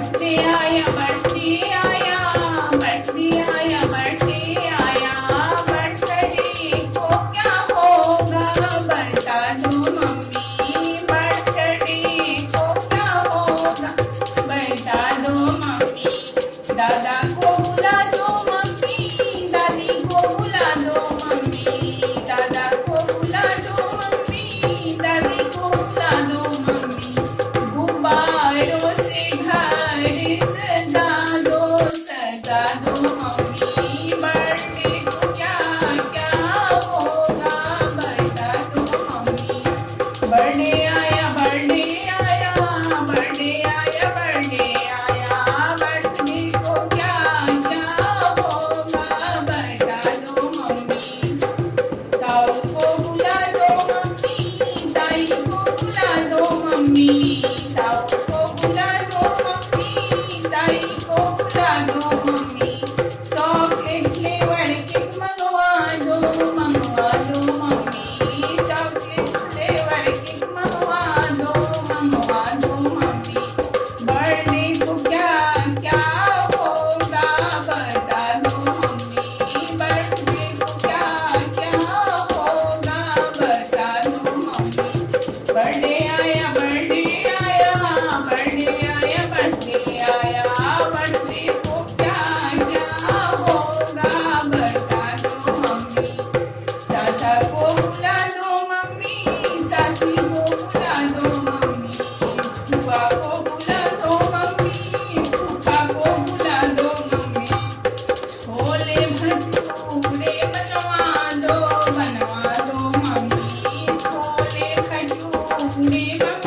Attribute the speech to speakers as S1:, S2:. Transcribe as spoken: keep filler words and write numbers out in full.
S1: birthday आया birthday आया birthday आया बर्थडे आया बर्थडे को क्या होगा बता दो मम्मी बर्थडे को क्या होगा बता दो मम्मी दादा को बुला दो मम्मी दादी को बुला दो मम्मी दादा को बुला दो मम्मी दादी को बुला दो मम्मी गुब्बारों से घर सजा दो सजा दो मम्मी बर्थडे को क्या क्या होगा बता दो मम्मी बर्थडे आया बर्थडे आया बर्थडे आया बर्थडे आया बर्थडे को क्या क्या होगा बता दो मम्मी ताऊ को बुला दो मम्मी ताई को बुला दो मम्मी ताऊ को बुला दो मम्मी ताई को बुला दो मम्मी चॉकलेट फ्लेवर केक मंगवा दो मंगवा दो मम्मी चॉकलेट फ्लेवर केक मंगवा दो मंगवा दो मम्मी बर्थडे को क्या क्या होगा बता दो मम्मी बर्थडे को क्या क्या होगा बता दो मम्मी बर्थडे आया बर्थडे आया बर्थडे आया बर्थडे आया बर्थडे को क्या क्या होगा बता दो मम्मी चाचा को बुला दो मम्मी चाची को बुला दो मम्मी फूफा को बुला दो मम्मी फूफा को बुला दो मम्मी छोले भटूरे बनवा दो बनवा दो मम्मी छोले भटूरे